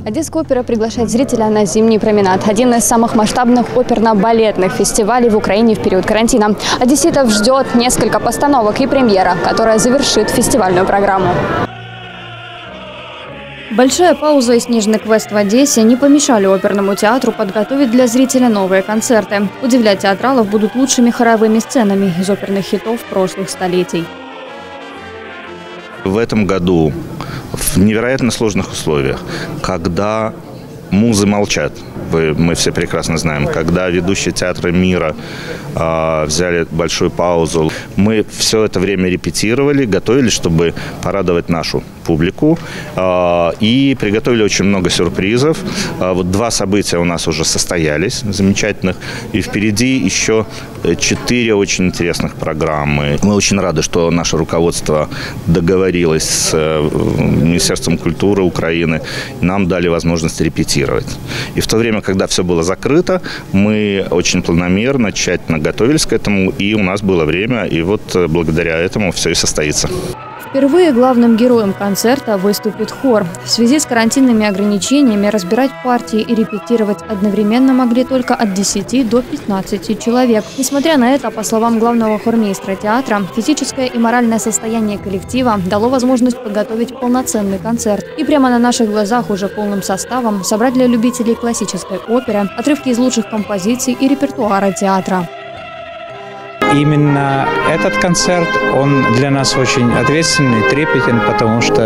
Одесская опера приглашает зрителя на зимний променад. Один из самых масштабных оперно-балетных фестивалей в Украине в период карантина. Одесситов ждет несколько постановок и премьера, которая завершит фестивальную программу. Большая пауза и снежный квест в Одессе не помешали оперному театру подготовить для зрителя новые концерты. Удивлять театралов будут лучшими хоровыми сценами из оперных хитов прошлых столетий. В этом году в невероятно сложных условиях, когда музы молчат, мы все прекрасно знаем, когда ведущие театры мира взяли большую паузу, мы все это время репетировали, готовились, чтобы порадовать нашу публику, и приготовили очень много сюрпризов. Вот 2 события у нас уже состоялись, замечательных, и впереди еще 4 очень интересных программы. Мы очень рады, что наше руководство договорилось с Министерством культуры Украины, нам дали возможность репетировать. И в то время, когда все было закрыто, мы очень планомерно, тщательно готовились к этому, и у нас было время, и вот благодаря этому все и состоится. Впервые главным героем концерта выступит хор. В связи с карантинными ограничениями разбирать партии и репетировать одновременно могли только от 10 до 15 человек. Несмотря на это, по словам главного хормейстра театра, физическое и моральное состояние коллектива дало возможность подготовить полноценный концерт. И прямо на наших глазах уже полным составом собрать для любителей классической оперы отрывки из лучших композиций и репертуара театра. Именно этот концерт, он для нас очень ответственный, трепетен, потому что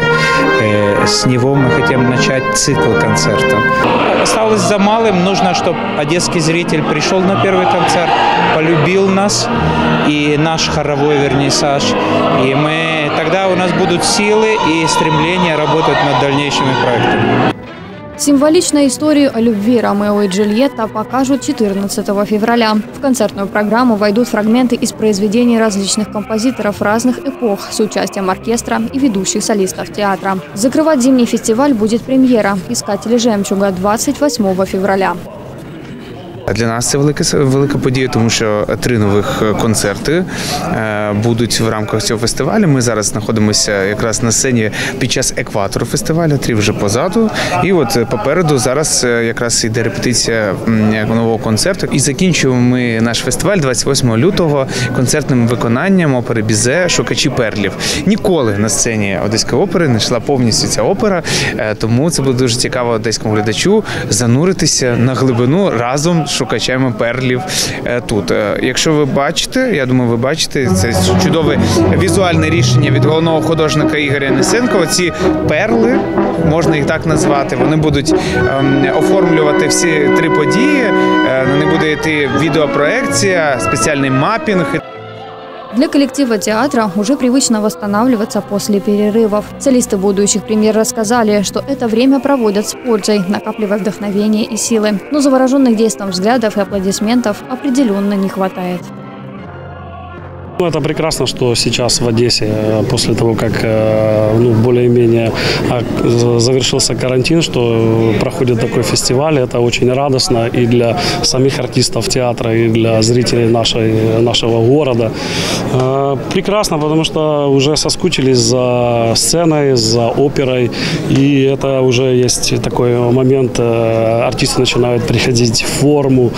с него мы хотим начать цикл концерта. Осталось за малым, нужно, чтобы одесский зритель пришел на первый концерт, полюбил нас и наш хоровой вернисаж. И тогда у нас будут силы и стремление работать над дальнейшими проектами. Символичную историю о любви Ромео и Джульетта покажут 14 февраля. В концертную программу войдут фрагменты из произведений различных композиторов разных эпох с участием оркестра и ведущих солистов театра. Закрывать зимний фестиваль будет премьера «Искатели жемчуга» 28 февраля. Для нас це велика подія, тому що 3 нових концерти будуть в рамках цього фестивалю. Ми зараз знаходимося якраз на сцені під час екватору фестивалю, 3 вже позаду. І от попереду зараз якраз йде репетиція нового концерту. І закінчуємо ми наш фестиваль 28 лютого концертним виконанням опери Бізе «Шукачі перлів». Ніколи на сцені Одеської опери не йшла повністю ця опера, тому це буде дуже цікаво одеському глядачу зануритися на глибину разом з шукачами перлів тут. Якщо ви бачите, я думаю, ви бачите, це чудове візуальне рішення від головного художника Ігоря Несенко. Ці перли, можна їх так назвати, вони будуть оформлювати всі 3 події. На них буде йти відеопроекція, спеціальний мапінг. Для коллектива театра уже привычно восстанавливаться после перерывов. Солисты будущих премьер рассказали, что это время проводят с пользой, накапливая вдохновение и силы. Но завороженных действом взглядов и аплодисментов определенно не хватает. Это прекрасно, что сейчас в Одессе, после того, как более-менее завершился карантин, что проходит такой фестиваль, это очень радостно и для самих артистов театра, и для зрителей нашего города. Прекрасно, потому что уже соскучились за сценой, за оперой, и это уже есть такой момент, артисты начинают приходить в форму.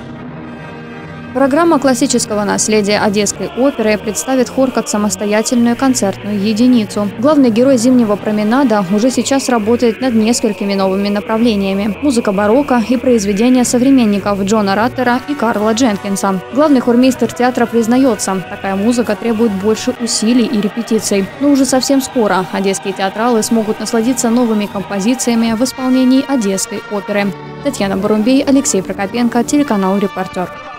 Программа классического наследия Одесской оперы представит хор как самостоятельную концертную единицу. Главный герой зимнего променада уже сейчас работает над несколькими новыми направлениями. Музыка барокко и произведения современников Джона Раттера и Карла Дженкинса. Главный хормейстер театра признается, такая музыка требует больше усилий и репетиций. Но уже совсем скоро одесские театралы смогут насладиться новыми композициями в исполнении Одесской оперы. Татьяна Барумбей, Алексей Прокопенко, телеканал «Репортер».